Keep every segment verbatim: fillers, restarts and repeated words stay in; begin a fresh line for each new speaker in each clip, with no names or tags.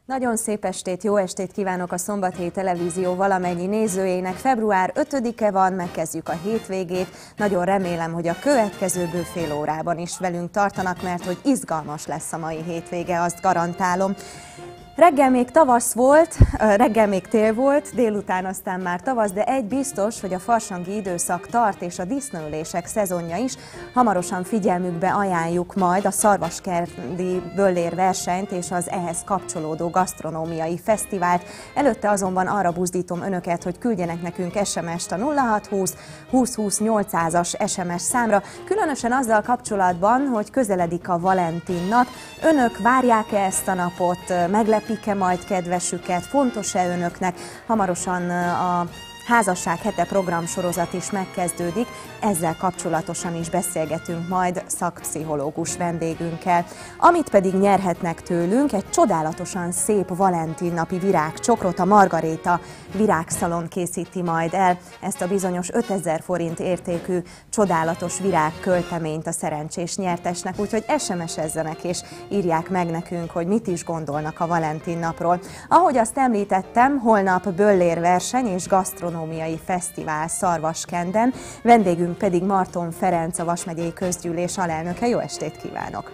Nagyon szép estét, jó estét kívánok a Szombathelyi Televízió valamennyi nézőjének. február ötödike van, megkezdjük a hétvégét. Nagyon remélem, hogy a következő bő fél órában is velünk tartanak, mert hogy izgalmas lesz a mai hétvége, azt garantálom. Reggel még tavasz volt, reggel még tél volt, délután aztán már tavasz, de egy biztos, hogy a farsangi időszak tart és a disznóülések szezonja is. Hamarosan figyelmükbe ajánljuk majd a szarvaskerti böllér versenyt és az ehhez kapcsolódó gasztronómiai fesztivált. Előtte azonban arra buzdítom önöket, hogy küldjenek nekünk es em est a nulla hat húsz húsz húsz nyolcszázas es em es számra, különösen azzal kapcsolatban, hogy közeledik a Valentin nap. Önök várják-e ezt a napot, meglepik-e majd kedvesüket, fontos-e önöknek? Hamarosan a Házasság hete programsorozat is megkezdődik, ezzel kapcsolatosan is beszélgetünk majd szakpszichológus vendégünkkel. Amit pedig nyerhetnek tőlünk, egy csodálatosan szép Valentin napi virágcsokrot, a Margaréta Virágszalon készíti majd el ezt a bizonyos ötezer forint értékű csodálatos virágkölteményt a szerencsés nyertesnek, úgyhogy es em esezzenek és írják meg nekünk, hogy mit is gondolnak a Valentin napról. Ahogy azt említettem, holnap böllérverseny és gasztronómiai fesztivál Szarvaskenden, vendégünk pedig Marton Ferenc, a Vas megyei közgyűlés alelnöke. Jó estét kívánok!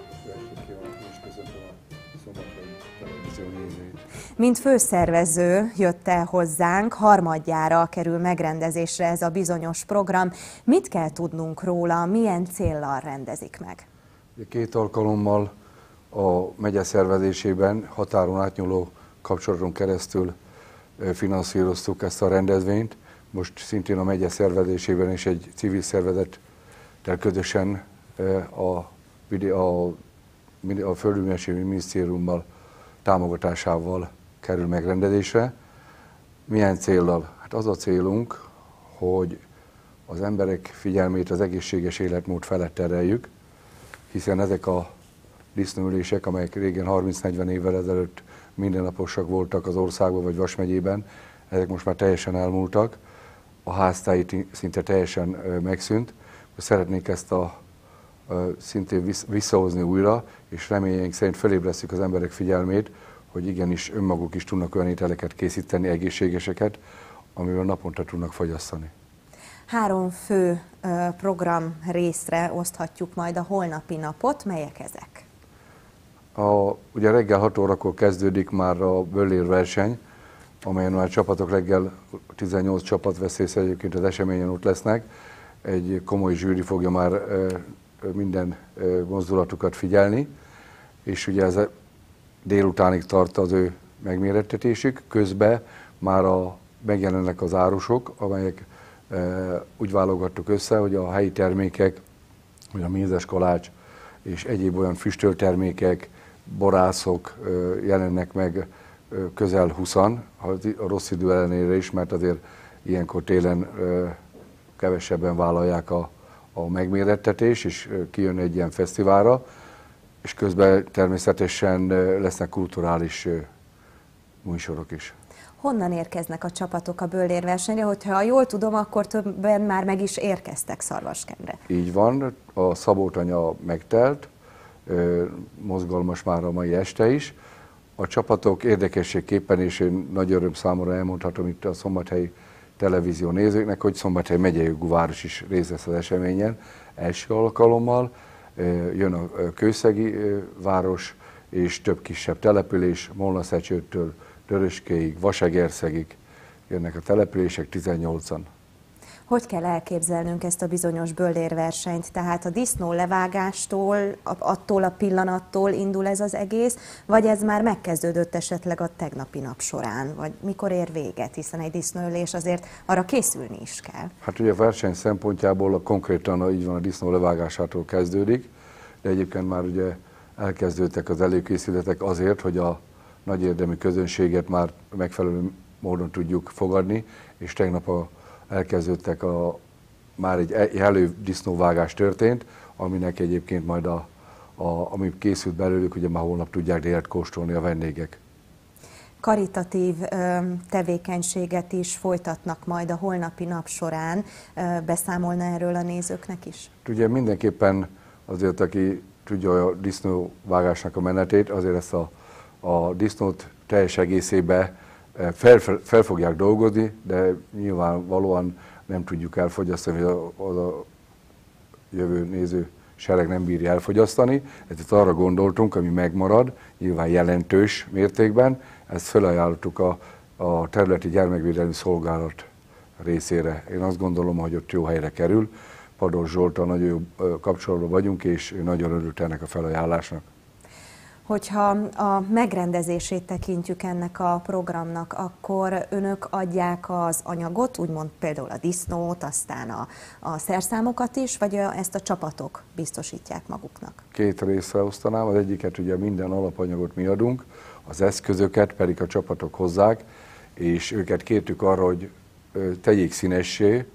Mint főszervező jött el hozzánk, harmadjára kerül megrendezésre ez a bizonyos program. Mit kell tudnunk róla, milyen céllal rendezik meg?
Két alkalommal a megye szervezésében határon átnyúló kapcsolaton keresztül finanszíroztuk ezt a rendezvényt. Most szintén a megye szervezésében is egy civil szervezettel közösen a, a, a Földművelésügyi Minisztériummal támogatásával kerül megrendezésre. Milyen céllal? Hát az a célunk, hogy az emberek figyelmét az egészséges életmód felett tereljük, hiszen ezek a disznóülések, amelyek régen harminc-negyven évvel ezelőtt mindennaposak voltak az országban vagy Vas megyében, ezek most már teljesen elmúltak, a háztáji szinte teljesen megszűnt. Szeretnék ezt a szintén visszahozni újra, és reményeink szerint felébresztjük az emberek figyelmét, hogy igenis önmaguk is tudnak olyan ételeket készíteni, egészségeseket, amivel naponta tudnak fogyasztani.
Három fő program részre oszthatjuk majd a holnapi napot. Melyek ezek?
A, ugye reggel hat órakor kezdődik már a böllérverseny, amelyen már csapatok reggel tizennyolc csapat vesz részt, egyébként az eseményen ott lesznek. Egy komoly zsűri fogja már minden mozdulatukat figyelni, és ugye ez délutánig tart az ő megmérettetésük, közben már a, megjelennek az árusok, amelyek úgy válogattuk össze, hogy a helyi termékek, hogy a mézes kalács és egyéb olyan füstöltermékek, borászok jelennek meg közel húszan, a rossz idő ellenére is, mert azért ilyenkor télen kevesebben vállalják a, a megmérettetés, és kijön egy ilyen fesztiválra, és közben természetesen lesznek kulturális műsorok is.
Honnan érkeznek a csapatok a böllérversenyre? Hogyha jól tudom, akkor többen már meg is érkeztek Szarvaskendre.
Így van, a Szabótanya megtelt, mozgalmas már a mai este is. A csapatok érdekességképpen, és én nagy öröm számomra elmondhatom itt a Szombathelyi Televízió nézőknek, hogy Szombathely megyei jogú város is részt vesz az eseményen első alkalommal. Jön a Kőszegi város és több kisebb település, Molnaszecsőtől Töröskéig, Vasegerszegig jönnek a települések, tizennyolcan.
Hogy kell elképzelnünk ezt a bizonyos böllérversenyt? Tehát a disznó levágástól, attól a pillanattól indul ez az egész, vagy ez már megkezdődött esetleg a tegnapi nap során, vagy mikor ér véget, hiszen egy disznóölés azért arra készülni is kell.
Hát ugye a verseny szempontjából a konkrétan így van, a disznó levágásától kezdődik, de egyébként már ugye elkezdődtek az előkészületek azért, hogy a nagy érdemi közönséget már megfelelő módon tudjuk fogadni, és tegnap a elkezdődtek a, már egy elő disznóvágás történt, aminek egyébként majd a, a, ami készült belőlük, ugye már holnap tudják délután kóstolni a vendégek.
Karitatív ö, tevékenységet is folytatnak majd a holnapi nap során. Ö, beszámolna erről a nézőknek is?
Ugye mindenképpen azért, aki tudja a disznóvágásnak a menetét, azért ezt a, a disznót teljes egészében fel, fel, fel fogják dolgozni, de nyilvánvalóan nem tudjuk elfogyasztani, hogy az a jövő néző sereg nem bírja elfogyasztani. Ezért arra gondoltunk, ami megmarad, nyilván jelentős mértékben, ezt felajánlottuk a, a területi gyermekvédelmi szolgálat részére. Én azt gondolom, hogy ott jó helyre kerül. Pados Zsolttal nagyon jó kapcsolatban vagyunk, és ő nagyon örült ennek a felajánlásnak.
Hogyha a megrendezését tekintjük ennek a programnak, akkor önök adják az anyagot, úgymond például a disznót, aztán a, a szerszámokat is, vagy ezt a csapatok biztosítják maguknak? Két
részre osztanám, az egyiket ugye minden alapanyagot mi adunk, az eszközöket pedig a csapatok hozzák, és őket kértük arra, hogy tegyék színessé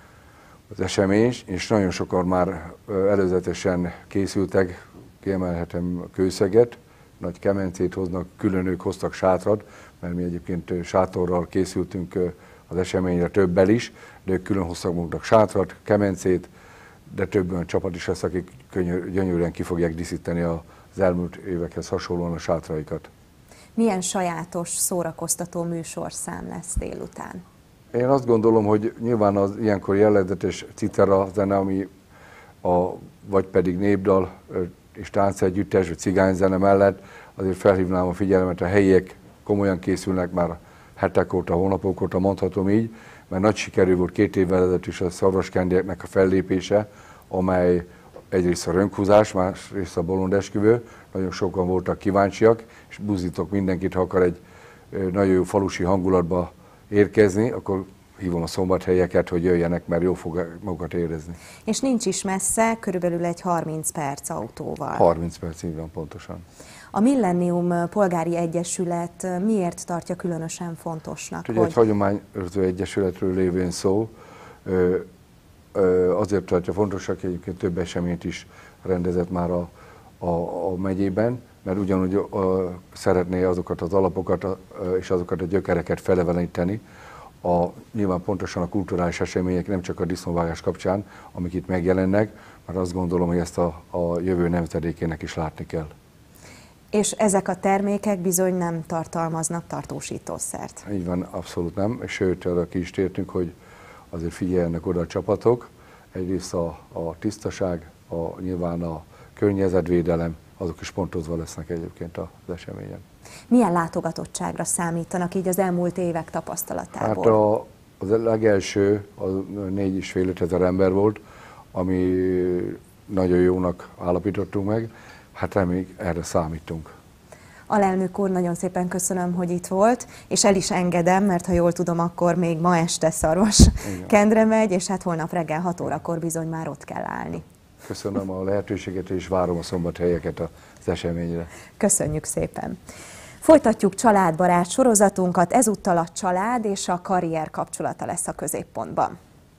az eseményt, és nagyon sokan már előzetesen készültek, kiemelhetem a Kőszeget, nagy kemencét hoznak, külön ők hoztak sátrat, mert mi egyébként sátorral készültünk az eseményre többel is, de ők külön hoztak maguknak sátrat, kemencét, de több olyan csapat is lesz, akik könnyű, gyönyörűen ki fogják díszíteni az elmúlt évekhez hasonlóan a sátraikat.
Milyen sajátos, szórakoztató műsorszám lesz délután?
Én azt gondolom, hogy nyilván az ilyenkor jellegzetes citera zene, ami a, vagy pedig népdal és táncegyüttes, vagy cigányzene mellett azért felhívnám a figyelmet, a helyiek komolyan készülnek már hetek óta, hónapok óta, mondhatom így, mert nagy sikerű volt két évvel ezelőtt is a szarvaskendieknek a fellépése, amely egyrészt a rönkhúzás, másrészt a bolondesküvő, nagyon sokan voltak kíváncsiak, és buzdítok mindenkit, ha akar egy nagyon jó falusi hangulatba érkezni, akkor hívom a szombathelyeket, hogy jöjjenek, mert jó fog magukat érezni.
És nincs is messze, körülbelül egy harminc perc autóval.
harminc perc, így van, pontosan.
A Millennium Polgári Egyesület miért tartja különösen fontosnak?
Ugye hogy... egy hagyományőrző egyesületről lévén szó, azért tartja fontosnak, hogy egyébként több eseményt is rendezett már a, a, a megyében, mert ugyanúgy a, szeretné azokat az alapokat a, és azokat a gyökereket feleveleníteni, a, nyilván pontosan a kulturális események nem csak a disznóvágás kapcsán, amik itt megjelennek, mert azt gondolom, hogy ezt a, a jövő nemzedékének is látni kell.
És ezek a termékek bizony nem tartalmaznak tartósítószert.
Így van, abszolút nem, sőt, arra ki is tértünk, hogy azért figyeljenek oda a csapatok, egyrészt a, a tisztaság, a, nyilván a környezetvédelem, azok is pontozva lesznek egyébként az eseményen.
Milyen látogatottságra számítanak így az elmúlt évek tapasztalatából?
Hát a, az legelső az négy és fél ezer ember volt, ami nagyon jónak állapítottunk meg, hát reméljük erre számítunk.
Alelnök úr, nagyon szépen köszönöm, hogy itt volt, és el is engedem, mert ha jól tudom, akkor még ma este Szarvaskendre megy, és hát holnap reggel hat órakor bizony már ott kell állni.
Köszönöm a lehetőséget, és várom a szombathelyeket az eseményre.
Köszönjük szépen. Folytatjuk családbarát sorozatunkat, ezúttal a család és a karrier kapcsolata lesz a középpontban.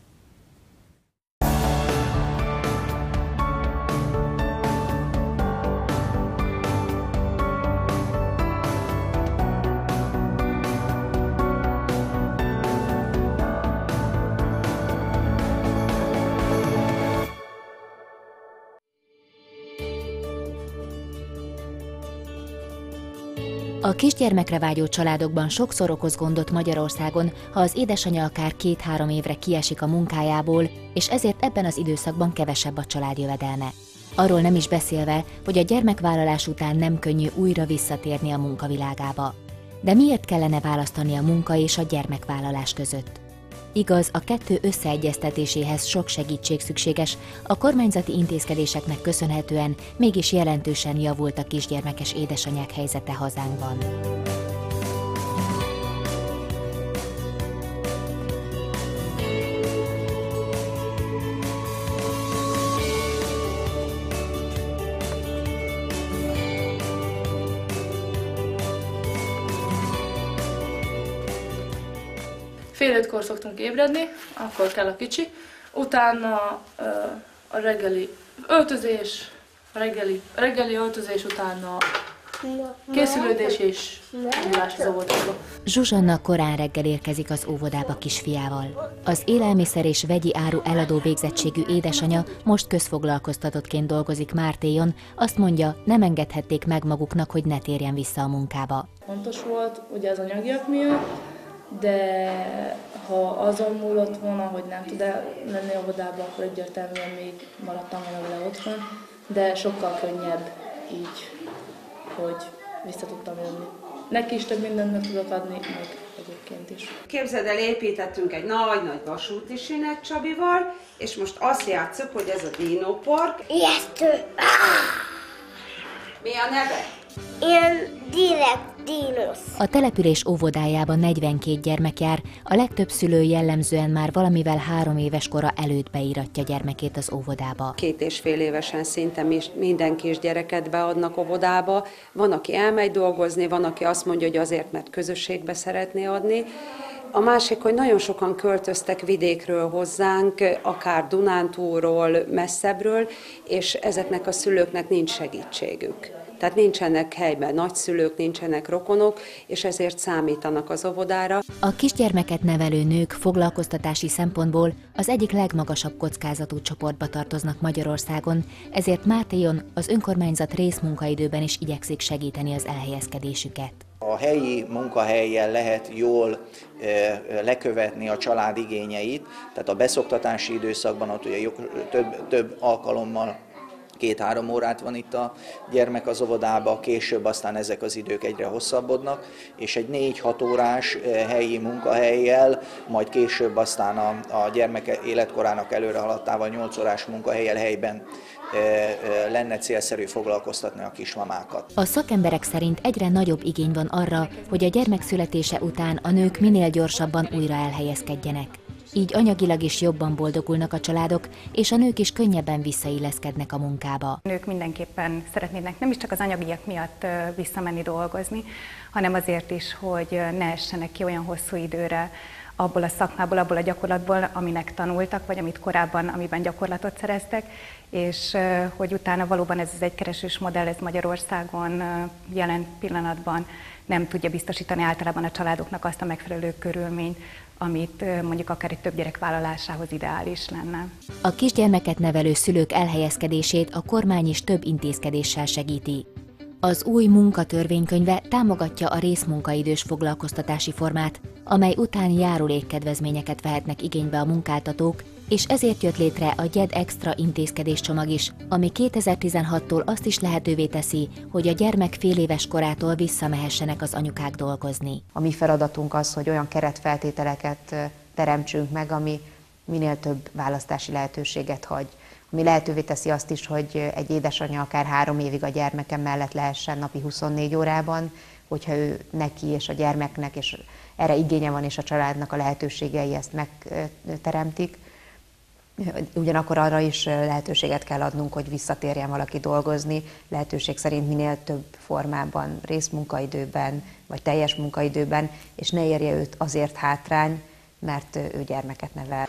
A kisgyermekre vágyó családokban sokszor okoz gondot Magyarországon, ha az édesanyja akár két-három évre kiesik a munkájából, és ezért ebben az időszakban kevesebb a családjövedelme. Arról nem is beszélve, hogy a gyermekvállalás után nem könnyű újra visszatérni a munkavilágába. De miért kellene választani a munka és a gyermekvállalás között? Igaz, a kettő összeegyeztetéséhez sok segítség szükséges, a kormányzati intézkedéseknek köszönhetően mégis jelentősen javult a kisgyermekes édesanyák helyzete hazánkban.
Fél ötkor szoktunk ébredni, akkor kell a kicsi, utána a reggeli öltözés, a reggeli, reggeli öltözés utána készülődés és indulás az óvodába.
Zsuzsanna korán reggel érkezik az óvodába kisfiával. Az élelmiszer és vegyi áru eladó végzettségű édesanyja most közfoglalkoztatottként dolgozik Mártéjon, azt mondja, nem engedhették meg maguknak, hogy ne térjen vissza a munkába.
Fontos volt ugye az anyagiak miatt, de ha azon múlott volna, hogy nem tud lenni óvodába, akkor egyértelműen még maradtam volna vele otthon, de sokkal könnyebb így, hogy vissza tudtam jönni. Neki is több mindent meg tudok adni, meg egyébként is.
Képzeld el, építettünk egy nagy-nagy vasúti sínet Csabival, és most azt játsszuk, hogy ez a dinópark.
Ijesztő!
Mi a neve?
Ilyen direkt dínusz.
A település óvodájában negyvenkét gyermek jár, a legtöbb szülő jellemzően már valamivel három éves kora előtt beíratja gyermekét az óvodába.
Két és fél évesen szinte minden kisgyereket beadnak óvodába. Van, aki elmegy dolgozni, van, aki azt mondja, hogy azért, mert közösségbe szeretné adni. A másik, hogy nagyon sokan költöztek vidékről hozzánk, akár Dunántúlról, messzebbről, és ezeknek a szülőknek nincs segítségük. Tehát nincsenek helyben nagyszülők, nincsenek rokonok, és ezért számítanak az óvodára.
A kisgyermeket nevelő nők foglalkoztatási szempontból az egyik legmagasabb kockázatú csoportba tartoznak Magyarországon, ezért Mátéjon az önkormányzat részmunkaidőben is igyekszik segíteni az elhelyezkedésüket.
A helyi munkahelyen lehet jól lekövetni a család igényeit, tehát a beszoktatási időszakban ott ugye több, több alkalommal két-három órát van itt a gyermek az óvodába, később aztán ezek az idők egyre hosszabbodnak, és egy négy-hat órás helyi munkahelyjel, majd később aztán a, a gyermek életkorának előre haladtával nyolc órás munkahelyjel helyben lenne célszerű foglalkoztatni a kismamákat.
A szakemberek szerint egyre nagyobb igény van arra, hogy a gyermek születése után a nők minél gyorsabban újra elhelyezkedjenek. Így anyagilag is jobban boldogulnak a családok, és a nők is könnyebben visszailleszkednek a munkába.
A nők mindenképpen szeretnének nem is csak az anyagiak miatt visszamenni dolgozni, hanem azért is, hogy ne essenek ki olyan hosszú időre abból a szakmából, abból a gyakorlatból, aminek tanultak, vagy amit korábban, amiben gyakorlatot szereztek, és hogy utána valóban ez az egykeresős modell, ez Magyarországon jelen pillanatban nem tudja biztosítani általában a családoknak azt a megfelelő körülményt, amit mondjuk akár egy több gyerek vállalásához ideális lenne.
A kisgyermeket nevelő szülők elhelyezkedését a kormány is több intézkedéssel segíti. Az új munkatörvénykönyve támogatja a részmunkaidős foglalkoztatási formát, amely után járulékkedvezményeket vehetnek igénybe a munkáltatók, és ezért jött létre a gyed Extra intézkedéscsomag is, ami kétezer-tizenhattól azt is lehetővé teszi, hogy a gyermek fél éves korától visszamehessenek az anyukák dolgozni.
A mi feladatunk az, hogy olyan keretfeltételeket teremtsünk meg, ami minél több választási lehetőséget hagy. Ami lehetővé teszi azt is, hogy egy édesanyja akár három évig a gyermeke mellett lehessen napi huszonnégy órában, hogyha ő neki és a gyermeknek, és erre igénye van, és a családnak a lehetőségei ezt megteremtik. Ugyanakkor arra is lehetőséget kell adnunk, hogy visszatérjen valaki dolgozni, lehetőség szerint minél több formában, részmunkaidőben, vagy teljes munkaidőben, és ne érje őt azért hátrány, mert ő gyermeket nevel.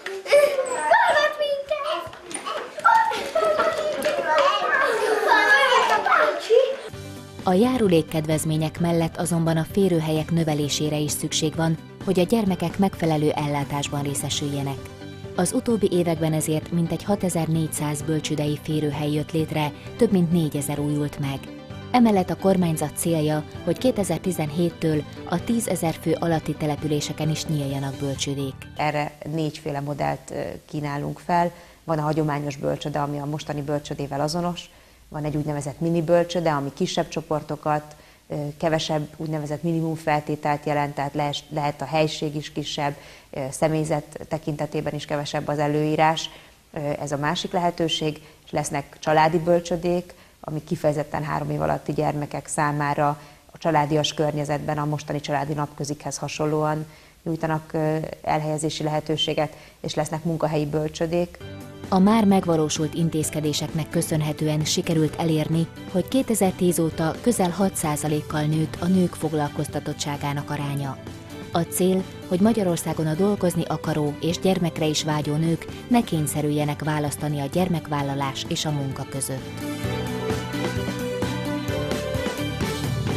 A járulékkedvezmények mellett azonban a férőhelyek növelésére is szükség van, hogy a gyermekek megfelelő ellátásban részesüljenek. Az utóbbi években ezért mintegy hatezer-négyszáz bölcsődei férőhely jött létre, több mint négyezer újult meg. Emellett a kormányzat célja, hogy kétezer-tizenhéttől a tízezer fő alatti településeken is nyíljanak bölcsődék.
Erre négyféle modellt kínálunk fel. Van a hagyományos bölcsöde, ami a mostani bölcsödével azonos. Van egy úgynevezett mini bölcsöde, ami kisebb csoportokat, kevesebb úgynevezett minimum feltételt jelent, tehát lehet a helység is kisebb, személyzet tekintetében is kevesebb az előírás. Ez a másik lehetőség, és lesznek családi bölcsödék, ami kifejezetten három év alatti gyermekek számára a családias környezetben a mostani családi napközikhez hasonlóan nyújtanak elhelyezési lehetőséget, és lesznek munkahelyi bölcsödék.
A már megvalósult intézkedéseknek köszönhetően sikerült elérni, hogy kétezer-tíz óta közel hat százalékkal nőtt a nők foglalkoztatottságának aránya. A cél, hogy Magyarországon a dolgozni akaró és gyermekre is vágyó nők ne kényszerüljenek választani a gyermekvállalás és a munka között.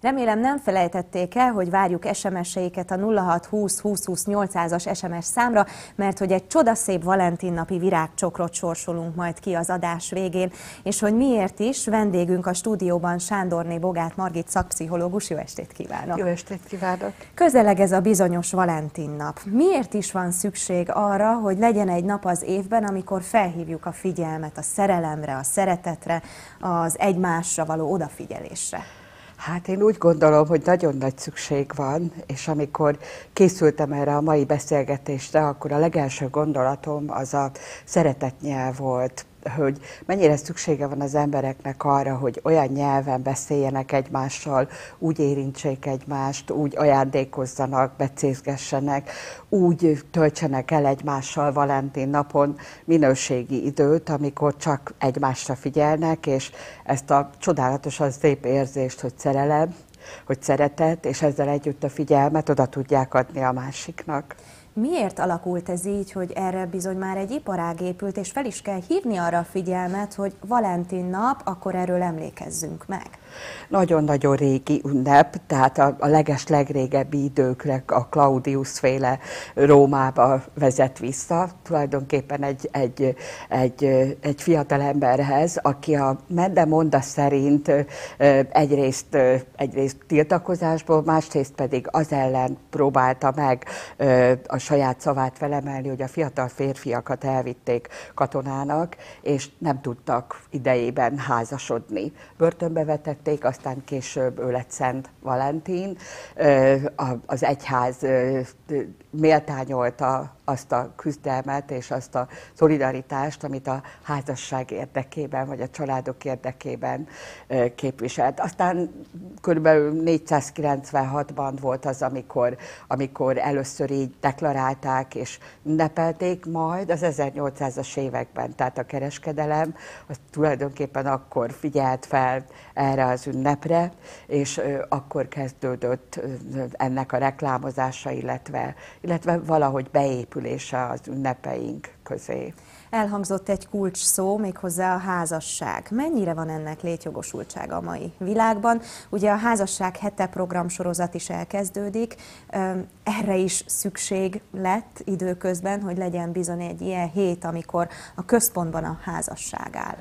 Remélem nem felejtették el, hogy várjuk es em es-eiket a nulla hat húsz húsz húsz nyolcszázas es em es számra, mert hogy egy csodaszép valentinnapi virágcsokrot sorsolunk majd ki az adás végén, és hogy miért is, vendégünk a stúdióban Sándorné Bogát Margit szakpszichológus. Jó estét kívánok!
Jó estét kívánok!
Közeleg ez a bizonyos Valentin nap. Miért is van szükség arra, hogy legyen egy nap az évben, amikor felhívjuk a figyelmet a szerelemre, a szeretetre, az egymásra való odafigyelésre?
Hát én úgy gondolom, hogy nagyon nagy szükség van, és amikor készültem erre a mai beszélgetésre, akkor a legelső gondolatom az a szeretetnyelv volt, hogy mennyire szüksége van az embereknek arra, hogy olyan nyelven beszéljenek egymással, úgy érintsék egymást, úgy ajándékozzanak, becézgessenek, úgy töltsenek el egymással Valentin napon minőségi időt, amikor csak egymásra figyelnek, és ezt a csodálatosan szép érzést, hogy szerelem, hogy szeretet, és ezzel együtt a figyelmet oda tudják adni a másiknak.
Miért alakult ez így, hogy erre bizony már egy iparág épült, és fel is kell hívni arra a figyelmet, hogy Valentin nap, akkor erről emlékezzünk meg?
Nagyon-nagyon régi ünnep, tehát a, a leges legrégebbi időkre a Claudius-féle Rómába vezet vissza, tulajdonképpen egy, egy, egy, egy fiatal emberhez, aki a Mende-Monda szerint egyrészt, egyrészt tiltakozásból, másrészt pedig az ellen próbálta meg a saját szavát felemelni, hogy a fiatal férfiakat elvitték katonának, és nem tudtak idejében házasodni. Börtönbe vetették, aztán később ő lett Szent Valentin. Az egyház méltányolta azt a küzdelmet és azt a szolidaritást, amit a házasság érdekében, vagy a családok érdekében képviselt. Aztán körülbelül négyszázkilencvenhatban volt az, amikor, amikor először így deklarálták és ünnepelték, majd az ezernyolcszázas években, tehát a kereskedelem az tulajdonképpen akkor figyelt fel erre az ünnepre, és akkor kezdődött ennek a reklámozása, illetve, illetve valahogy beépülése az ünnepeink közé.
Elhangzott egy kulcs szó, méghozzá a házasság. Mennyire van ennek létjogosultsága a mai világban? Ugye a Házasság hete programsorozat is elkezdődik. Erre is szükség lett időközben, hogy legyen bizony egy ilyen hét, amikor a központban a házasság áll.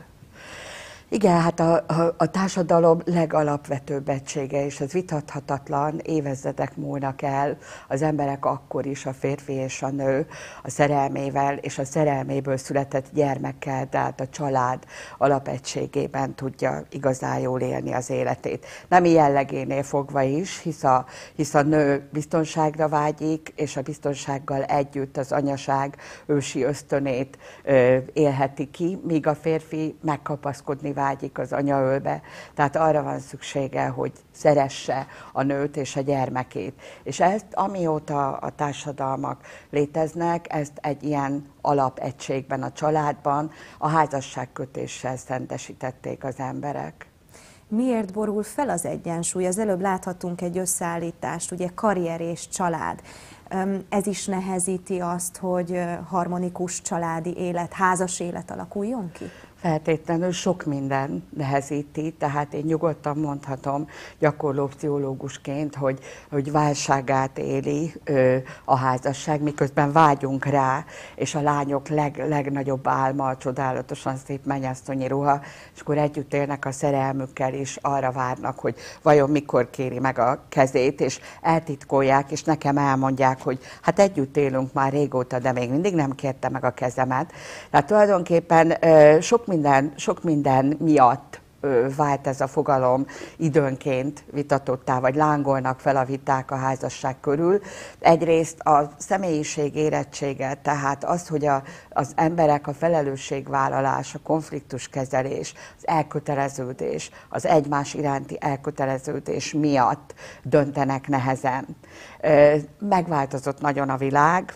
Igen, hát a, a, a társadalom legalapvetőbb egysége, és ez vitathatatlan, évezredek múlnak el, az emberek akkor is, a férfi és a nő, a szerelmével és a szerelméből született gyermekkel, tehát a család alapegységében tudja igazán jól élni az életét. Nem jellegénél fogva is, hisz a, hisz a nő biztonságra vágyik, és a biztonsággal együtt az anyaság ősi ösztönét ö, élheti ki, míg a férfi megkapaszkodni vágyik az anyaölbe, tehát arra van szüksége, hogy szeresse a nőt és a gyermekét. És ezt, amióta a társadalmak léteznek, ezt egy ilyen alapegységben, a családban, a házasságkötéssel szentesítették az emberek.
Miért borul fel az egyensúly? Az előbb láthattunk egy összeállítást, ugye karrier és család. Ez is nehezíti azt, hogy harmonikus családi élet, házas élet alakuljon ki?
Feltétlenül sok minden nehezíti, tehát én nyugodtan mondhatom gyakorló pszichológusként, hogy, hogy válságát éli ö, a házasság, miközben vágyunk rá, és a lányok leg, legnagyobb álma a csodálatosan szép mennyasszonyi ruha, és akkor együtt élnek a szerelmükkel, és arra várnak, hogy vajon mikor kéri meg a kezét, és eltitkolják, és nekem elmondják, hogy hát együtt élünk már régóta, de még mindig nem kérte meg a kezemet. Tehát tulajdonképpen ö, sok Minden, sok minden miatt ö, vált ez a fogalom időnként vitatottá, vagy lángolnak fel a viták a házasság körül. Egyrészt a személyiség érettsége, tehát az, hogy a, az emberek a felelősségvállalás, a konfliktuskezelés, az elköteleződés, az egymás iránti elköteleződés miatt döntenek nehezen. Ö, megváltozott nagyon a világ,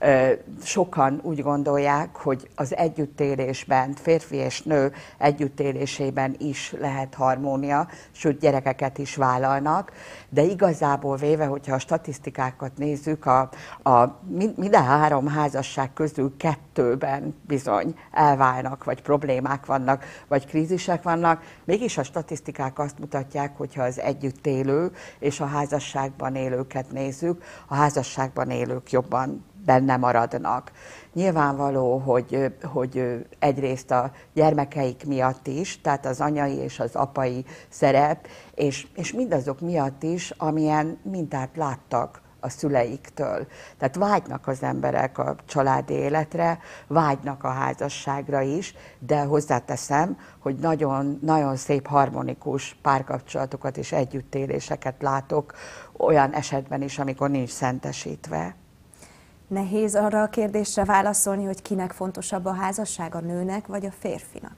Sokan úgy gondolják, hogy az együttélésben, férfi és nő együttélésében is lehet harmónia, sőt gyerekeket is vállalnak, de igazából véve, hogyha a statisztikákat nézzük, a, a minden három házasság közül kettőben bizony elválnak, vagy problémák vannak, vagy krízisek vannak, mégis a statisztikák azt mutatják, hogyha az együtt élő és a házasságban élőket nézzük, a házasságban élők jobban benne maradnak. Nyilvánvaló, hogy, hogy egyrészt a gyermekeik miatt is, tehát az anyai és az apai szerep, és, és mindazok miatt is, amilyen mintát láttak a szüleiktől. Tehát vágynak az emberek a családi életre, vágynak a házasságra is, de hozzáteszem, hogy nagyon, nagyon szép harmonikus párkapcsolatokat és együttéléseket látok olyan esetben is, amikor nincs szentesítve.
Nehéz arra a kérdésre válaszolni, hogy kinek fontosabb a házasság, a nőnek vagy a férfinak?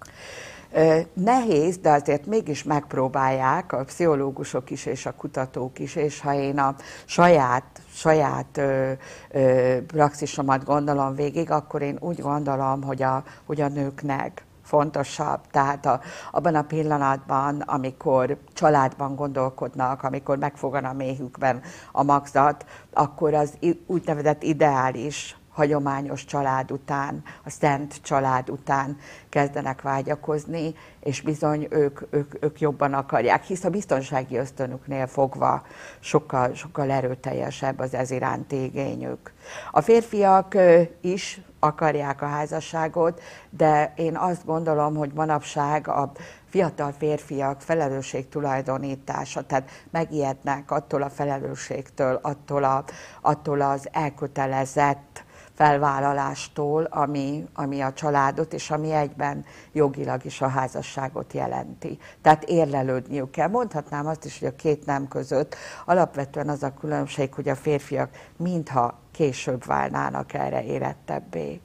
Nehéz, de azért mégis megpróbálják a pszichológusok is és a kutatók is, és ha én a saját, saját ö, ö, praxisomat gondolom végig, akkor én úgy gondolom, hogy a, hogy a nőknek fontosabb. Tehát a, abban a pillanatban, amikor családban gondolkodnak, amikor megfogan a méhükben a magzat, akkor az úgynevezett ideális, hagyományos család után, a szent család után kezdenek vágyakozni, és bizony ők, ők, ők jobban akarják, hisz a biztonsági ösztönüknél fogva sokkal, sokkal erőteljesebb az ez iránti igényük. A férfiak is akarják a házasságot, de én azt gondolom, hogy manapság a fiatal férfiak felelősségtulajdonítása, tehát megijednek attól a felelősségtől, attól, a, attól az elkötelezett felvállalástól, ami, ami a családot, és ami egyben jogilag is a házasságot jelenti. Tehát érlelődniük kell. Mondhatnám azt is, hogy a két nem között alapvetően az a különbség, hogy a férfiak mintha később válnának erre érettebbé.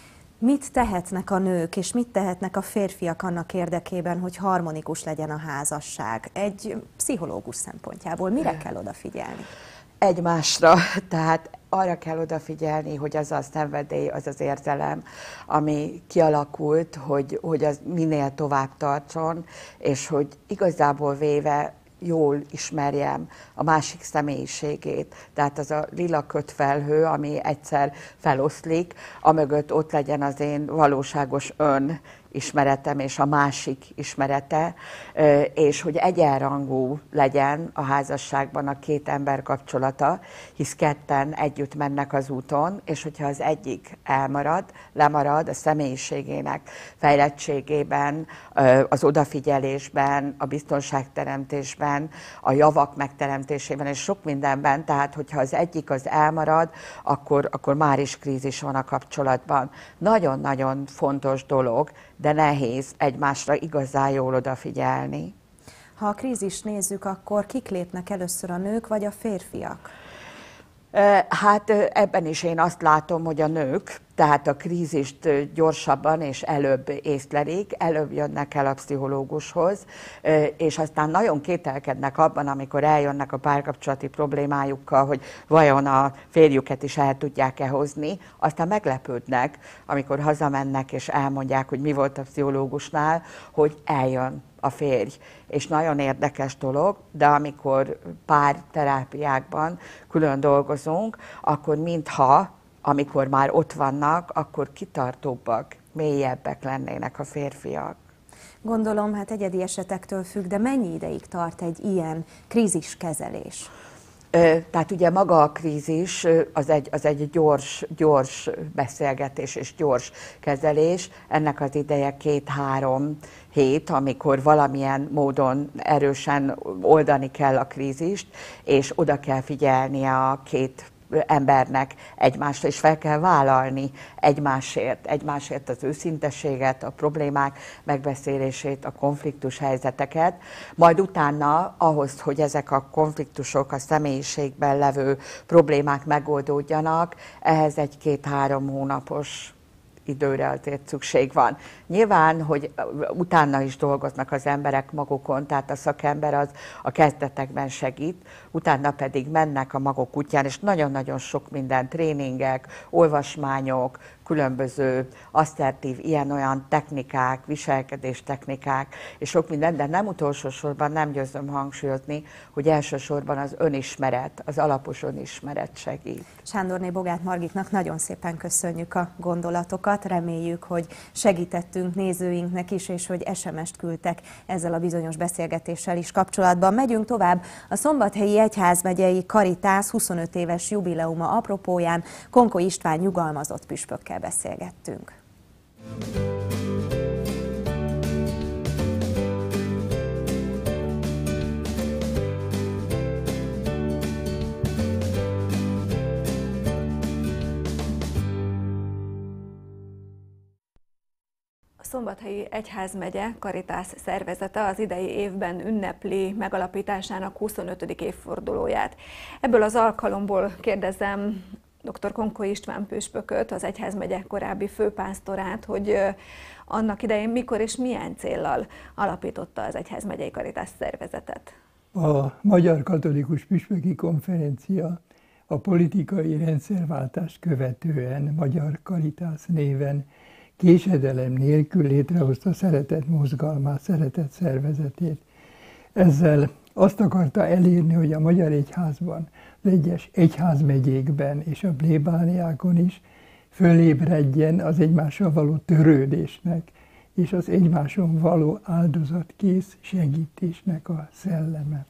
Mit tehetnek a nők, és mit tehetnek a férfiak annak érdekében, hogy harmonikus legyen a házasság? Egy pszichológus szempontjából mire kell odafigyelni?
Egymásra, tehát arra kell odafigyelni, hogy az a szenvedély, az az érzelem, ami kialakult, hogy, hogy az minél tovább tartson, és hogy igazából véve jól ismerjem a másik személyiségét. Tehát az a lila kötfelhő, ami egyszer feloszlik, amögött ott legyen az én valóságos ön ismeretem és a másik ismerete, és hogy egyenrangú legyen a házasságban a két ember kapcsolata, hisz ketten együtt mennek az úton, és hogyha az egyik elmarad, lemarad a személyiségének fejlettségében, az odafigyelésben, a biztonságteremtésben, a javak megteremtésében, és sok mindenben, tehát hogyha az egyik az elmarad, akkor, akkor már is krízis van a kapcsolatban. Nagyon-nagyon fontos dolog, de nehéz egymásra igazán jól odafigyelni.
Ha a krízist nézzük, akkor kik lépnek először, a nők vagy a férfiak?
Hát ebben is én azt látom, hogy a nők, tehát a krízist gyorsabban és előbb észlelik, előbb jönnek el a pszichológushoz, és aztán nagyon kételkednek abban, amikor eljönnek a párkapcsolati problémájukkal, hogy vajon a férjüket is el tudják-e hozni, aztán meglepődnek, amikor hazamennek és elmondják, hogy mi volt a pszichológusnál, hogy eljön a férj. És nagyon érdekes dolog, de amikor pár terápiákban külön dolgozunk, akkor mintha, amikor már ott vannak, akkor kitartóbbak, mélyebbek lennének a férfiak.
Gondolom, hát egyedi esetektől függ, de mennyi ideig tart egy ilyen kríziskezelés?
Tehát ugye maga a krízis az egy, az egy gyors, gyors beszélgetés és gyors kezelés. Ennek az ideje két-három hét, amikor valamilyen módon erősen oldani kell a krízist, és oda kell figyelnie a két embernek egymásra, és fel kell vállalni egymásért, egymásért az őszintességet, a problémák megbeszélését, a konfliktus helyzeteket, majd utána ahhoz, hogy ezek a konfliktusok, a személyiségben levő problémák megoldódjanak, ehhez egy két-három hónapos időre azért szükség van. Nyilván, hogy utána is dolgoznak az emberek magukon, tehát a szakember az a kezdetekben segít, utána pedig mennek a maguk útján, és nagyon-nagyon sok minden, tréningek, olvasmányok, különböző asszertív, ilyen-olyan technikák, viselkedés technikák, és sok minden, de nem utolsó sorban nem győzöm hangsúlyozni, hogy elsősorban az önismeret, az alapos önismeret segít.
Sándorné Bogát Margitnak nagyon szépen köszönjük a gondolatokat, reméljük, hogy segítettünk nézőinknek is, és hogy es em est küldtek ezzel a bizonyos beszélgetéssel is kapcsolatban. Megyünk tovább. A Szombathelyi Egyházmegyei Karitász huszonöt éves jubileuma apropóján Konko István nyugalmazott püspökkel beszélgettünk.
A Szombathelyi Egyházmegye Karitász szervezete az idei évben ünnepli megalapításának huszonötödik évfordulóját. Ebből az alkalomból kérdezem dr. Konko István püspököt, az egyházmegye korábbi főpásztorát, hogy annak idején mikor és milyen céllal alapította az Egyházmegyei Karitász szervezetet.
A Magyar Katolikus Püspöki Konferencia a politikai rendszerváltást követően Magyar Karitász néven késedelem nélkül létrehozta Szeretet mozgalmát, Szeretet szervezetét. Ezzel azt akarta elérni, hogy a Magyar Egyházban, az egyes egyházmegyékben és a plébániákon is fölébredjen az egymással való törődésnek és az egymáson való áldozatkész segítésnek a szelleme.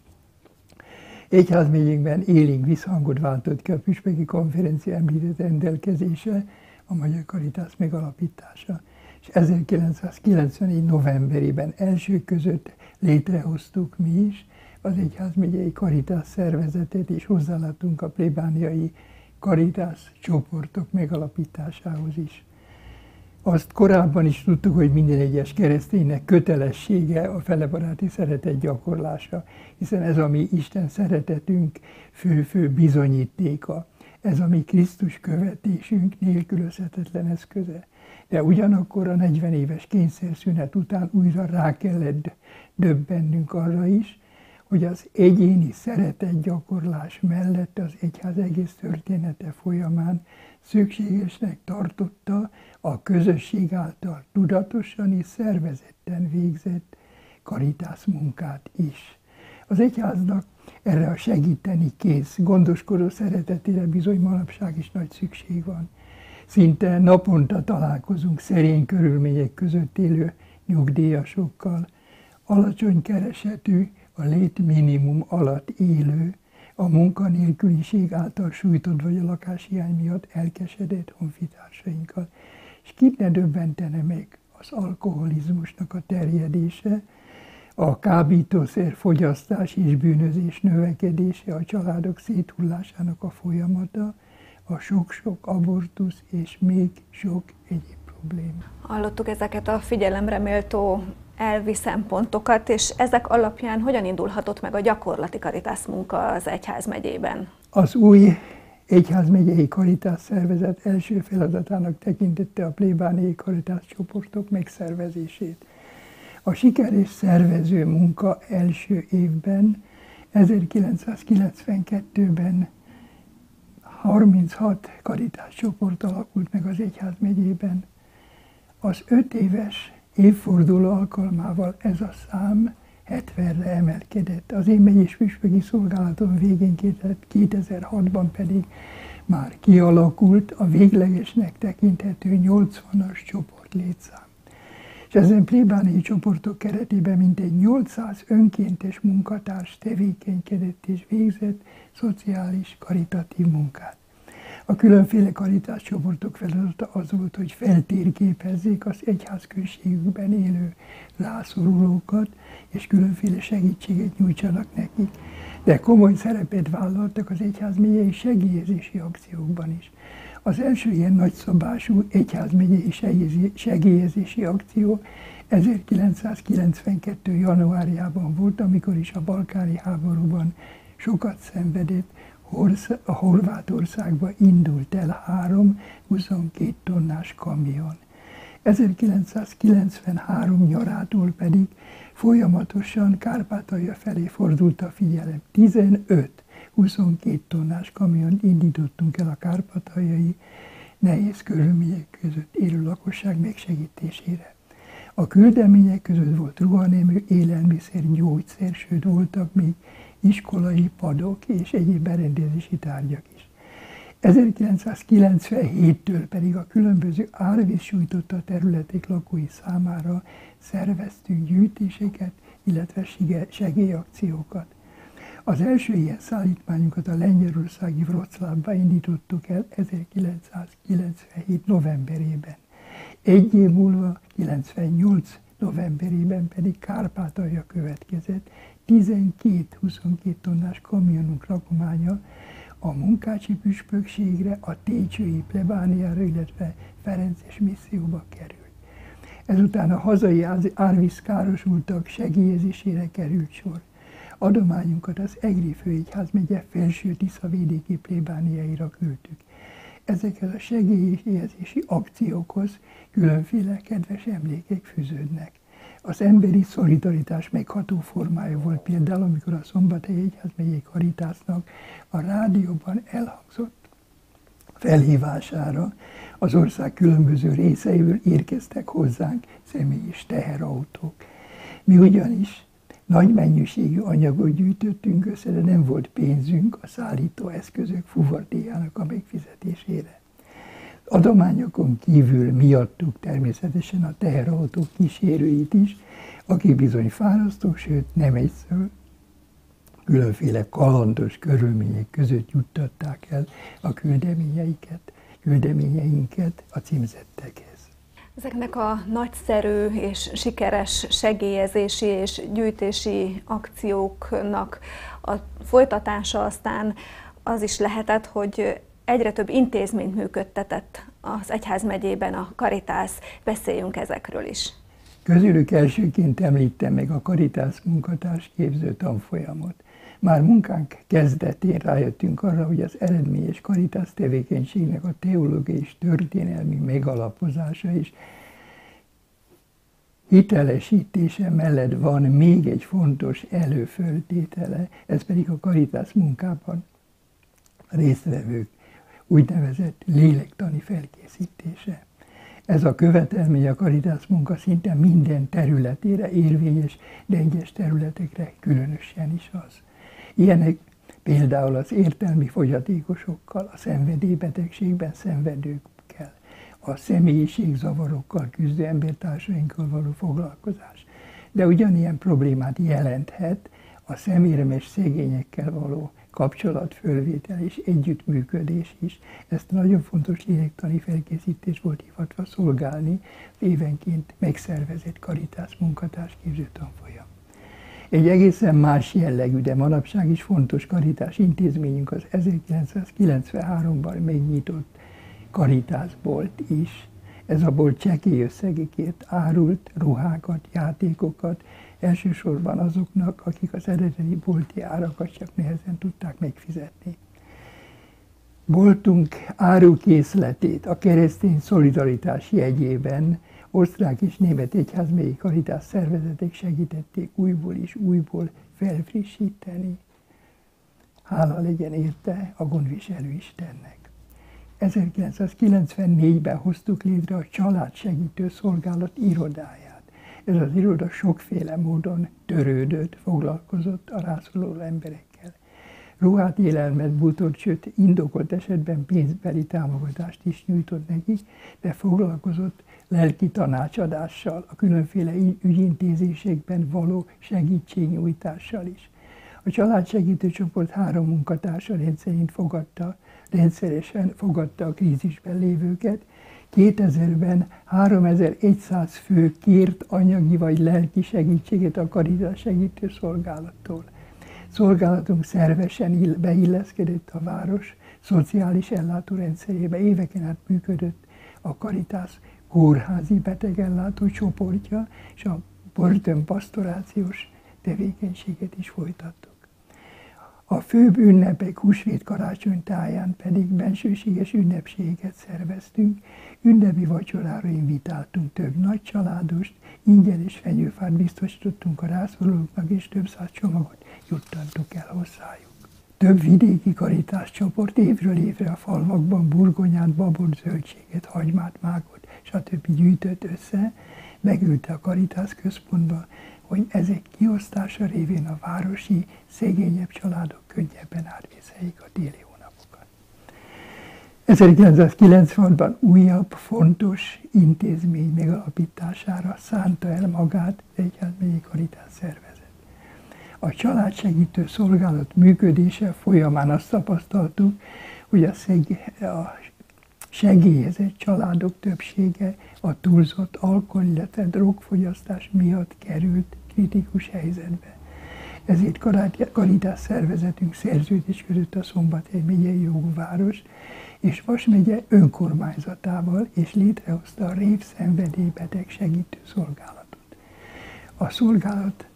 Egyházmegyékben élénk visszhangot váltott ki a Püspöki Konferencia említett rendelkezése, a Magyar Karitász megalapítása. És ezerkilencszázkilencvenegy novemberében első között létrehoztuk mi is az Egyházmegyei Karitász szervezetet, és hozzálátunk a plébániai Karitász csoportok megalapításához is. Azt korábban is tudtuk, hogy minden egyes kereszténynek kötelessége a felebaráti szeretet gyakorlása, hiszen ez a mi Isten szeretetünk fő-fő bizonyítéka. Ez a mi Krisztus követésünk nélkülözhetetlen eszköze. De ugyanakkor a negyven éves kényszerszünet után újra rá kellett döbbennünk arra is, hogy az egyéni szeretetgyakorlás mellett az egyház egész története folyamán szükségesnek tartotta a közösség által tudatosan és szervezetten végzett karitász munkát is. Az egyháznak erre a segíteni kész, gondoskodó szeretetére bizony manapság is nagy szükség van. Szinte naponta találkozunk szerény körülmények között élő nyugdíjasokkal, alacsony keresetű, a létminimum alatt élő, a munkanélküliség által sújtott vagy a lakáshiány miatt elkesedett honfitársainkkal. És kit ne döbbentene meg az alkoholizmusnak a terjedése, a kábítószer fogyasztás és bűnözés növekedése, a családok széthullásának a folyamata, a sok-sok abortusz és még sok egyéb probléma.
Hallottuk ezeket a figyelemre méltó elvi szempontokat, és ezek alapján hogyan indulhatott meg a gyakorlati karitász munka az Egyházmegyében?
Az új Egyházmegyei Karitász szervezet első feladatának tekintette a plébániai karitász csoportok megszervezését. A sikeres szervező munka első évben, ezerkilencszázkilencvenkettőben harminchat karitász csoport alakult meg az Egyházmegyében. Az öt éves évforduló alkalmával ez a szám hetvenre emelkedett. Az én megyés püspöki szolgálatom végén kétezer-hatban pedig már kialakult a véglegesnek tekinthető nyolcvanas csoport létszám. És ezen plébániai csoportok keretében mintegy nyolcszáz önkéntes munkatárs tevékenykedett és végzett szociális, karitatív munkát. A különféle karitász csoportok feladata az volt, hogy feltérképezzék az egyházközségükben élő rászorulókat, és különféle segítséget nyújtsanak nekik. De komoly szerepet vállaltak az egyházmegyei segélyezési akciókban is. Az első ilyen nagyszabású egyházmegyei segélyezési akció ezerkilencszázkilencvenkettő januárjában volt, amikor is a balkáni háborúban sokat szenvedett, a Horvátországba indult el három huszonkét tonnás kamion. ezerkilencszázkilencvenhárom nyarától pedig folyamatosan Kárpátalja felé fordult a figyelem. tizenöt huszonkét tonnás kamiont indítottunk el a kárpátaljai nehéz körülmények között élő lakosság megsegítésére. A küldemények között volt ruhanemű, élelmiszer, gyógyszer, sőt voltak még iskolai padok és egyéb berendezési tárgyak is. ezerkilencszázkilencvenhéttől pedig a különböző árvíz sújtotta területek lakói számára szerveztünk gyűjtéseket, illetve segélyakciókat. Az első ilyen szállítmányunkat a lengyelországi Wroclawba indítottuk el ezerkilencszázkilencvenhét novemberében. Egy év múlva, kilencvennyolc novemberében pedig Kárpátalja következett, tizenkét huszonkét tonnás kamionunk rakománya a Munkácsi püspökségre, a Técsői plebániára, illetve Ferences misszióba került. Ezután a hazai árvízkárosultak segélyezésére került sor. Adományunkat az Egri főegyházmegye Felső Tiszavédéki plébániáira küldtük. Ezekhez a segélyezési akciókhoz különféle kedves emlékek fűződnek. Az emberi szolidaritás megható formája volt például, amikor a Szombathelyi Egyházmegyei Caritasnak a rádióban elhangzott felhívására az ország különböző részeiből érkeztek hozzánk személy- és teherautók. Mi ugyanis nagy mennyiségű anyagot gyűjtöttünk össze, de nem volt pénzünk a szállító eszközök fuvardíjának a megfizetésére. Adományokon kívül miattuk természetesen a teherautók kísérőit is, akik bizony fárasztók, sőt nem egyszer különféle kalandos körülmények között juttatták el a küldeményeiket, küldeményeinket a címzettekhez.
Ezeknek a nagyszerű és sikeres segélyezési és gyűjtési akcióknak a folytatása aztán az is lehetett, hogy egyre több intézményt működtetett az egyházmegyében a Caritas. Beszéljünk ezekről is.
Közülük elsőként említem meg a Caritas munkatársképző tanfolyamot. Már munkánk kezdetén rájöttünk arra, hogy az eredményes Caritas tevékenységnek a teológiai és történelmi megalapozása és hitelesítése mellett van még egy fontos előföltétele, ez pedig a Caritas munkában résztvevők úgynevezett lélektani felkészítése. Ez a követelmény a Caritas munka szinte minden területére érvényes, de egyes területekre különösen is az. Ilyenek például az értelmi fogyatékosokkal, a szenvedélybetegségben szenvedőkkel, a személyiségzavarokkal küzdő embertársainkkal való foglalkozás. De ugyanilyen problémát jelenthet a személyremes szegényekkel való kapcsolatfölvétel és együttműködés is. Ezt nagyon fontos lélektani felkészítés volt hivatva szolgálni az évenként megszervezett Caritas munkatársképző tanfolyam. Egy egészen más jellegű, de manapság is fontos Caritas intézményünk az ezerkilencszázkilencvenháromban megnyitott Caritas bolt is. Ez a bolt csekély összegekért árult ruhákat, játékokat, elsősorban azoknak, akik az eredeti bolti árakat csak nehezen tudták megfizetni. Boltunk árukészletét a keresztény szolidaritás jegyében osztrák és német egyházmegyi Caritas szervezetek segítették újból és újból felfrissíteni. Hála legyen érte a gondviselő Istennek. ezerkilencszázkilencvennégyben hoztuk létre a Családsegítő Szolgálat irodáját. Ez az iroda sokféle módon törődött, foglalkozott a rászoruló emberekkel. Ruhát, élelmet, bútort, sőt indokolt esetben pénzbeli támogatást is nyújtott nekik, de foglalkozott lelki tanácsadással, a különféle ügyintézésekben való segítségnyújtással is. A családsegítő csoport három munkatársa rendszerint fogadta, rendszeresen fogadta a krízisben lévőket. kétezerben háromezer-száz fő kért anyagi vagy lelki segítséget a Caritas segítő szolgálattól. Szolgálatunk szervesen beilleszkedett a város szociális ellátórendszerébe. Éveken át működött a Caritas kórházi betegellátó csoportja, és a börtönpastorációs tevékenységet is folytattuk. A főbb ünnepek húsvét karácsony táján pedig bensőséges ünnepséget szerveztünk, ünnepi vacsorára invitáltunk több nagy családost, ingyen és fenyőfát biztosítottunk a rászorulóknak, és több száz csomagot juttattuk el hozzájuk. Több vidéki karitás csoport évről évre a falvakban burgonyát, babot, zöldséget, hagymát, mágot, stb. Gyűjtött össze, megülte a Karitász központba, hogy ezek kiosztása révén a városi, szegényebb családok könnyebben átvészeljék a téli hónapokat. ezerkilencszázkilencvenhatban újabb, fontos intézmény megalapítására szánta el magát az Egyházmegyi Karitász Szervezet. A családsegítő szolgálat működése folyamán azt tapasztaltuk, hogy a, szeg- a segélyezett családok többsége a túlzott alkohol, illetve drogfogyasztás miatt került kritikus helyzetbe. Ezért Karitász Szervezetünk szerződés között a Szombathely megyei jogváros és Vas megye önkormányzatával, és létrehozta a révszenvedélybeteg segítő szolgálatot. A szolgálat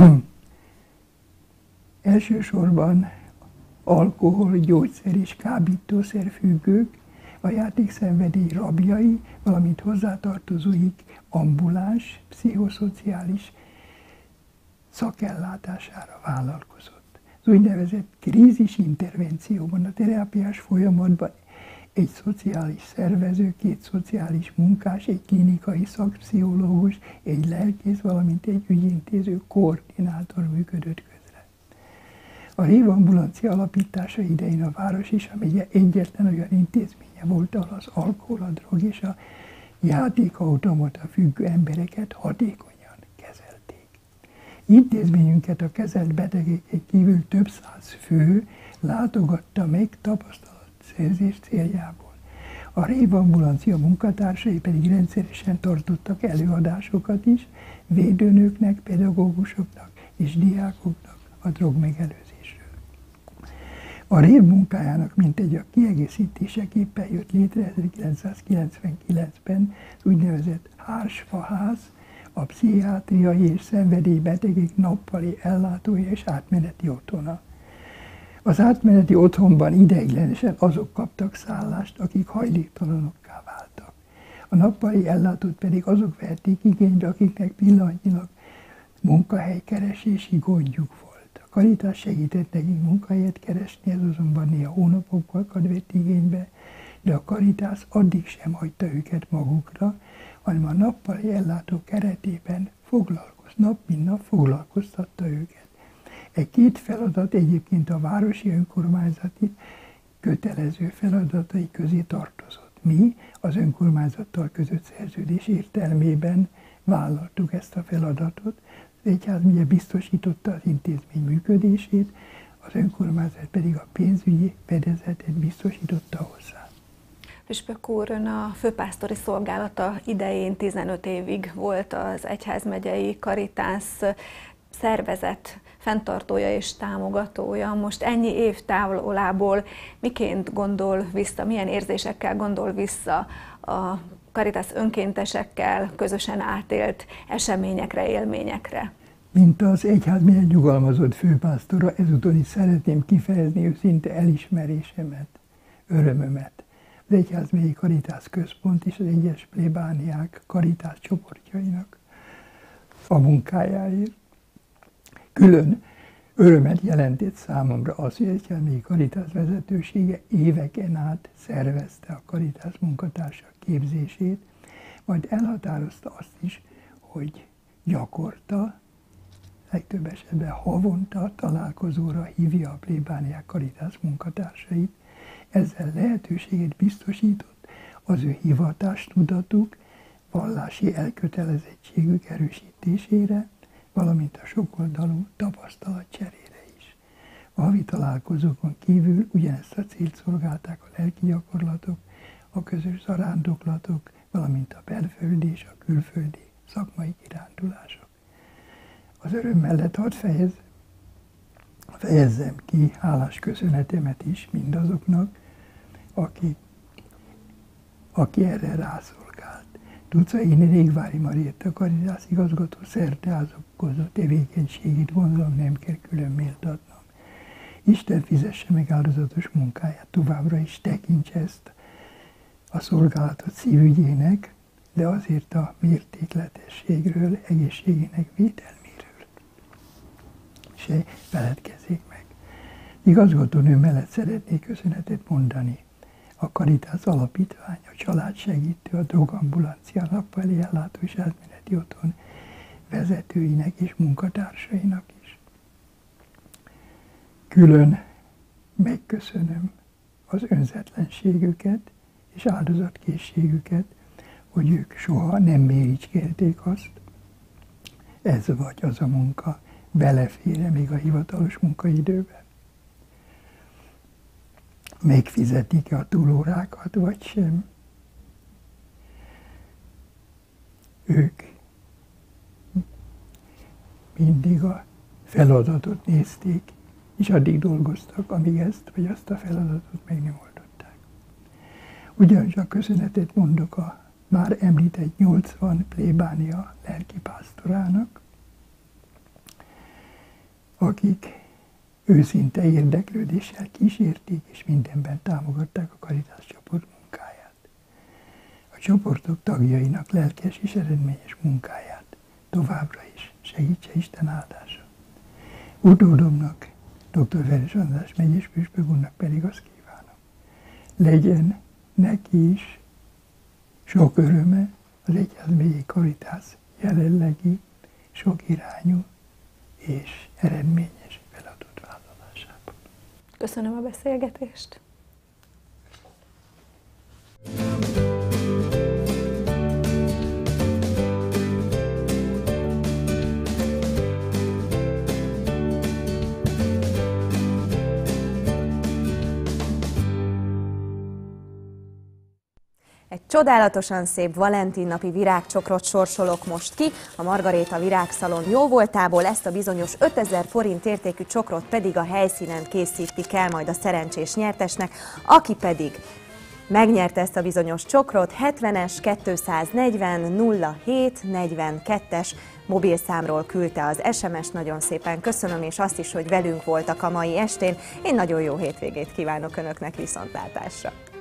elsősorban alkohol, gyógyszer és kábítószer függők, a játékszenvedély rabjai, valamint hozzátartozóik ambuláns, pszichoszociális szakellátására vállalkozott. Az úgynevezett krízis intervencióban, a terápiás folyamatban egy szociális szervező, két szociális munkás, egy klinikai szakpszichológus, egy lelkész, valamint egy ügyintéző koordinátor működött közre. A révambulancia alapítása idején a város és a megye egyetlen olyan intézménye volt, ahol az alkohol, a drog és a játékautomata függő embereket hatékonyan kezelték. Intézményünket a kezelt betegek kívül több száz fő látogatta meg tapasztalatszerzés céljából. A révambulancia munkatársai pedig rendszeresen tartottak előadásokat is védőnöknek, pedagógusoknak és diákoknak a drogmegelőzésről. A rév munkájának mintegy a kiegészítéseképpen jött létre ezerkilencszázkilencvenkilencben úgynevezett Hársfaház, a pszichiátriai és szenvedélybetegek nappali ellátója és átmeneti otthona. Az átmeneti otthonban ideiglenesen azok kaptak szállást, akik hajléktalanokká váltak. A nappali ellátót pedig azok vehették igénybe, akiknek pillanatnyilag munkahelykeresési gondjuk volt. A Karitás segített nekik munkahelyet keresni, ez azonban néha hónapokkal vett igénybe, de a Karitás addig sem hagyta őket magukra, hanem a nappali ellátó keretében foglalkoz, nap mint nap foglalkoztatta őket. Egy két feladat egyébként a városi önkormányzati kötelező feladatai közé tartozott. Mi az önkormányzattal között szerződés értelmében vállaltuk ezt a feladatot. Az egyházmegye biztosította az intézmény működését, az önkormányzat pedig a pénzügyi fedezetet biztosította hozzá.
Püspök úr, ön a főpásztori szolgálata idején tizenöt évig volt az Egyházmegyei Karitász Szervezet fenntartója és támogatója. Most ennyi év távolából miként gondol vissza, milyen érzésekkel gondol vissza a Karitász önkéntesekkel közösen átélt eseményekre, élményekre?
Mint az egyházmegye nyugalmazott főpásztora, ezúton is szeretném kifejezni őszinte elismerésemet, örömömet az Egyházmegyi Karitász Központ és az egyes plébániák Karitász csoportjainak a munkájáért. Külön örömet jelentett számomra az, hogy Egyházmegyi Karitász vezetősége éveken át szervezte a Karitász munkatársak képzését, majd elhatározta azt is, hogy gyakorta, legtöbb esetben havonta találkozóra hívja a plébániák Karitász munkatársait. Ezzel lehetőséget biztosított az ő hivatástudatuk, vallási elkötelezettségük erősítésére, valamint a sokoldalú tapasztalatcserére is. A havi találkozókon kívül ugyanezt a célt szolgálták a lelki gyakorlatok, a közös zarándoklatok, valamint a belföldi és a külföldi szakmai kirándulások. Az öröm mellett hadd fejez, fejezzem ki hálás köszönetemet is mindazoknak, aki, aki erre rászolgált. Tucaini Régvári Marietta Karitász igazgató szerteázakozó tevékenységét gondolom nem kell külön méltatnom. Isten fizesse meg áldozatos munkáját, továbbra is tekintse ezt a szolgálatot szívügyének, de azért a mértékletességről, egészségének védelméről se feledkezzék meg. Igazgatónő mellett szeretnék köszönetet mondani a Caritas Alapítvány, a családsegítő, a drogambulancia, nappali ellátó és átmeneti otthon vezetőinek és munkatársainak is. Külön megköszönöm az önzetlenségüket és áldozatkészségüket, hogy ők soha nem méricskélték azt, ez vagy az a munka belefér még a hivatalos munkaidőbe. Megfizetik-e a túlórákat, vagy sem. Ők mindig a feladatot nézték, és addig dolgoztak, amíg ezt vagy azt a feladatot meg nem oldották. Ugyancsak köszönetet mondok a már említett nyolcvan plébánia lelkipásztorának, akik őszinte érdeklődéssel kísérték és mindenben támogatták a Caritas csoport munkáját. A csoportok tagjainak lelkes és eredményes munkáját továbbra is segítse Isten áldása. Utódomnak, dr. Veres András megyés püspök úrnak pedig azt kívánom, legyen neki is sok öröme az egyházmegyi Caritas jelenlegi sok irányú és eredményes feladatvállalásában.
Köszönöm a beszélgetést!
Egy csodálatosan szép valentinnapi virágcsokrot sorsolok most ki, a Margaréta Virágszalon jóvoltából. Ezt a bizonyos ötezer forint értékű csokrot pedig a helyszínen készítik el majd a szerencsés nyertesnek, aki pedig megnyerte ezt a bizonyos csokrot, hetvenes kétszáznegyven nulla hét negyvenkettes mobilszámról küldte az es em es. Nagyon szépen köszönöm, és azt is, hogy velünk voltak a mai estén. Én nagyon jó hétvégét kívánok Önöknek, viszontlátásra!